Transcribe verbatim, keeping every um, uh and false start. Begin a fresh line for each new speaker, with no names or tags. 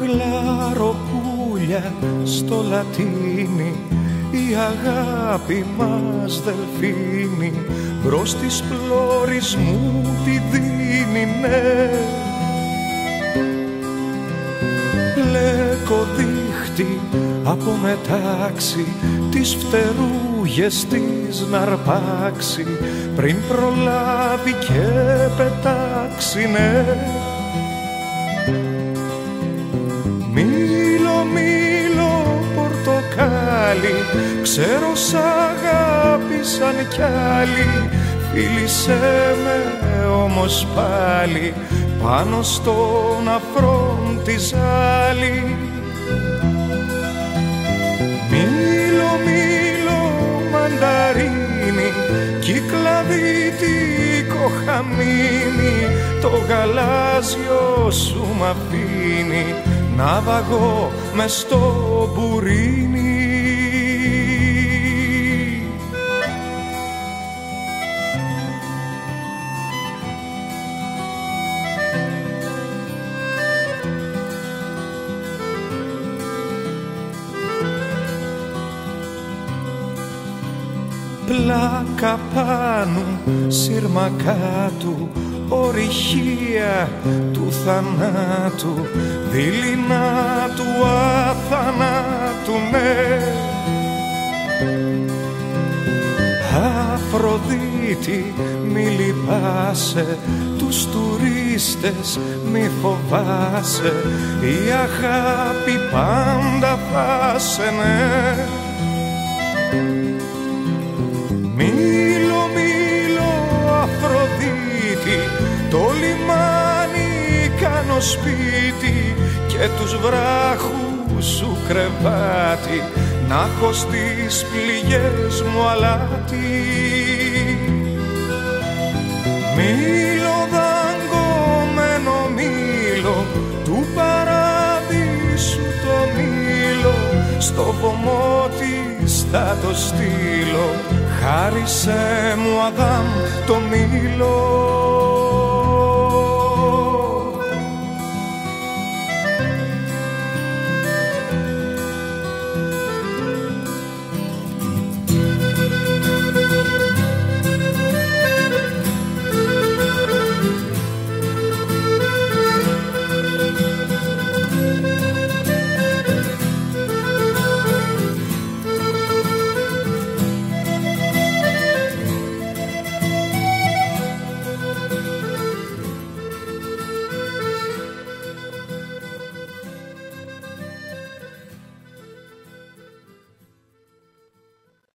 γλαροπούλια στο λατίνι, η αγάπη μας δελφίνη μπρος της πλώρης μου τη δίνει, ναι. Λέκο δίχτυ από μετάξι τις φτερούγες της να αρπάξει πριν προλάβει και πετάξει, ναι. Μήλο, μήλο, πορτοκάλι, ξέρω σ' αγάπησαν κι άλλοι. Φίλησέ με όμως πάλι πάνω στον αφρόν της άλλη. Μήλο, μήλο, μανταρίνι, κυκλαδίτικο χαμίνι, το γαλάζιο σου μ' αφήνει να βαγώ μες στο μπουρίνι. Πλάκα πάνω, σύρμα κάτω, ορυχεία του θανάτου, δειλινά του αθανάτου, ναι. Αφροδίτη, μη λυπάσαι, τους τουρίστες μη φοβάσαι, η αγάπη πάντα θα σε, ναι. Μήλο, μήλο, Αφροδίτη, το λιμάνι κάνω σπίτι και τους βράχους σου κρεβάτι να έχω στις πληγές μου αλάτι. Μήλο, δαγκωμένο μήλο, του παραδείσου το μήλο, στο βωμό της θα το στείλω, χάρισε μου Αδάμ το μήλο.